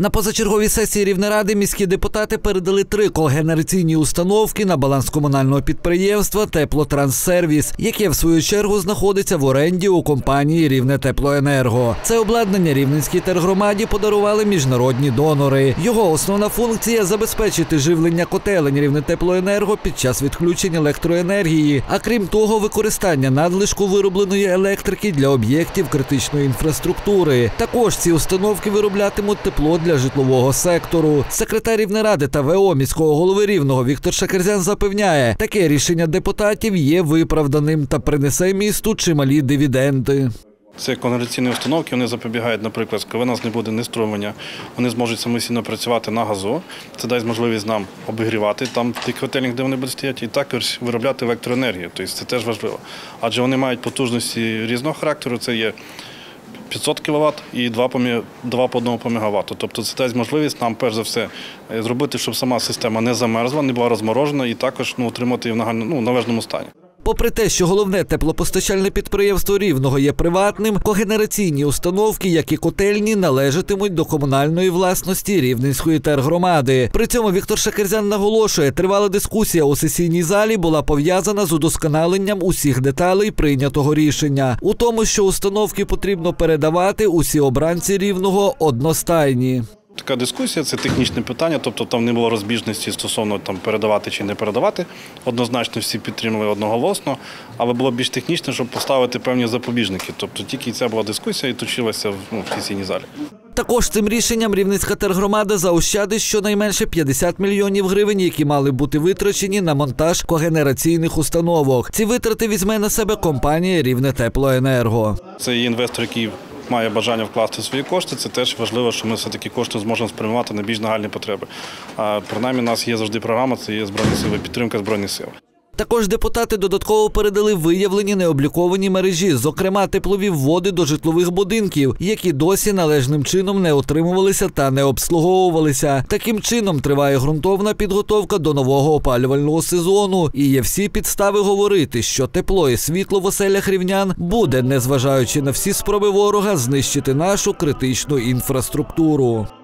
На позачерговій сесії Рівнеради міські депутати передали 3 когенераційні установки на баланс комунального підприємства «Теплотранссервіс», яке в свою чергу знаходиться в оренді у компанії «Рівнетеплоенерго». Це обладнання Рівненській тергромаді подарували міжнародні донори. Його основна функція – забезпечити живлення котелень «Рівнетеплоенерго» під час відключення електроенергії, а крім того, використання надлишку виробленої електрики для об'єктів критичної інфраструктури. Також ці установки вироблятимуть тепло для житлового сектору. Секретар Рівнеради та ВО міського голови Рівного Віктор Шакерзян запевняє, таке рішення депутатів є виправданим та принесе місту чималі дивіденди. Це когенераційні установки, вони запобігають, наприклад, коли у нас не буде неструмлення, вони зможуть самостійно працювати на газу. Це дасть можливість нам обігрівати там в тих котельнях, де вони будуть стояти, і також виробляти електроенергію. Тобто це теж важливо. Адже вони мають потужності різного характеру, це є 500 кВт і 2 по 1 по мегаватту. Тобто це дасть можливість нам, перш за все, зробити, щоб сама система не замерзла, не була розморожена і також утримати її в належному стані. Попри те, що головне теплопостачальне підприємство Рівного є приватним, когенераційні установки, як і котельні, належатимуть до комунальної власності Рівненської тергромади. При цьому Віктор Шакерзян наголошує, тривала дискусія у сесійній залі була пов'язана з удосконаленням усіх деталей прийнятого рішення. У тому, що установки потрібно передавати, усі обранці Рівного одностайні. Така дискусія – це технічне питання, тобто там не було розбіжності стосовно передавати чи не передавати. Однозначно всі підтримали одноголосно, але було більш технічно, щоб поставити певні запобіжники. Тобто тільки ця була дискусія і точилася в сесійній залі. Також цим рішенням Рівненська тергромада заощадить щонайменше 50 мільйонів гривень, які мали бути витрачені на монтаж когенераційних установок. Ці витрати візьме на себе компанія «Рівнетеплоенерго». Це є інвестор, який має бажання вкласти свої кошти, це теж важливо, що ми все-таки кошти зможемо спрямувати на більш нагальні потреби. Принаймні, у нас є завжди програма, це є Збройні сили, підтримка Збройних сил. Також депутати додатково передали виявлені необліковані мережі, зокрема теплові вводи до житлових будинків, які досі належним чином не отримувалися та не обслуговувалися. Таким чином триває ґрунтовна підготовка до нового опалювального сезону. І є всі підстави говорити, що тепло і світло в оселях рівнян буде, незважаючи на всі спроби ворога, знищити нашу критичну інфраструктуру.